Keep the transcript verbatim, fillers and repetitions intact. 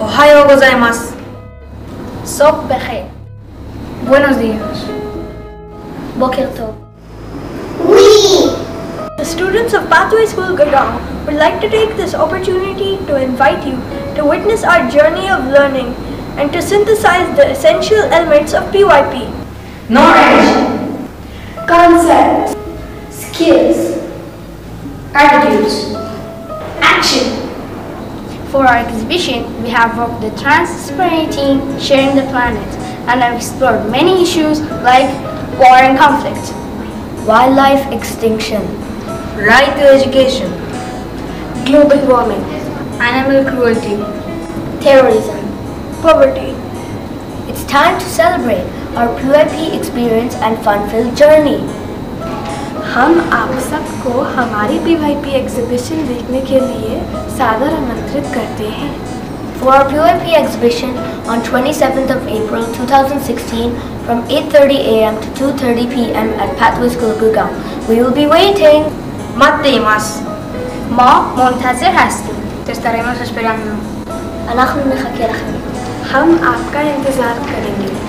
Ohayou gozaimasu. Sob Bekhair. Buenos días. Boker Tov. Oui. The students of Pathway School Gurgaon would like to take this opportunity to invite you to witness our journey of learning and to synthesize the essential elements of P Y P. Knowledge, Concept. Skills. attitudes, Action. For our exhibition, we have worked the transdisciplinary team sharing the planet and have explored many issues like war and conflict, wildlife extinction, right to education, global warming, animal cruelty, terrorism, poverty. It's time to celebrate our P Y P experience and fun-filled journey. हम आप सबको हमारी P Y P exhibition देखने के लिए सादर आमंत्रित करते हैं। For our P Y P exhibition on twenty-seventh of April two thousand sixteen from eight thirty a m to two thirty p m at Pathway School Gurgaon. We will be waiting. Mateimas. Ma Montazir Hasti. Te estaremos esperando. אנחנו נחכה לכם. हम आपका इंतज़ार करेंगे।